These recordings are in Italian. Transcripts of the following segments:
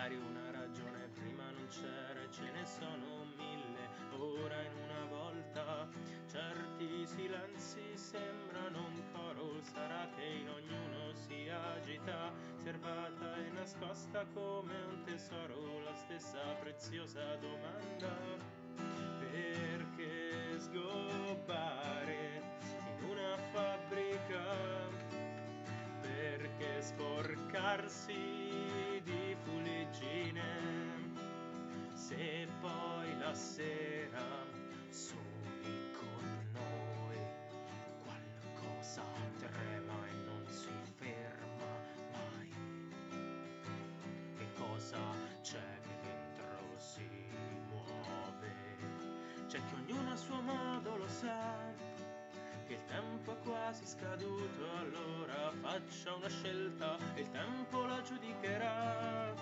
magari una ragione prima non c'era e ce ne sono mille, ora in una volta. Certi silenzi sembrano un coro, sarà che in ognuno si agita, serbata e nascosta come un tesoro, la stessa preziosa domanda. Perché sgobbare in una fabbrica? Perché sporcarsi di fuliggine? Se poi la sera soli con noi qualcosa trema e non si ferma mai. Che cosa c'è che dentro si muove? C'è che ognuno a suo modo lo sa che il tempo è quasi scaduto, allora faccia una scelta e il tempo la giudicherà.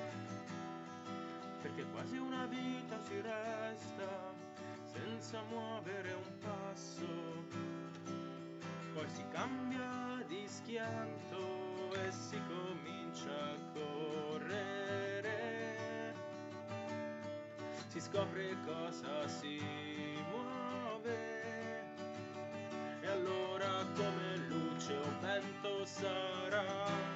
Perché quasi una vita si resta senza muovere un passo, poi si cambia di schianto e si comincia a correre, si scopre cosa si muove e allora come luce o vento sarà.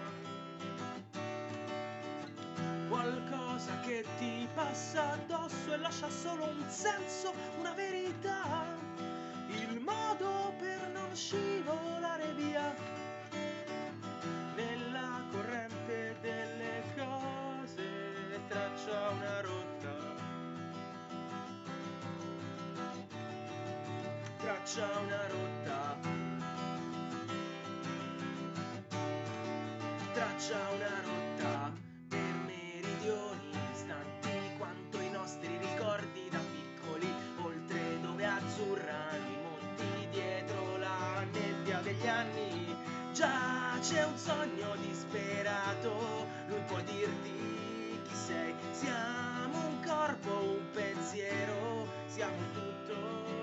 Qualcosa che ti passa addosso e lascia solo un senso, una verità, il modo per non scivolare via nella corrente delle cose, traccia una rotta, traccia una rotta, traccia una rotta. Istanti quanto i nostri ricordi da piccoli, oltre dove azzurrano i monti, dietro la nebbia degli anni già c'è un sogno disperato, lui può dirti chi sei, siamo un corpo, un pensiero, siamo tutto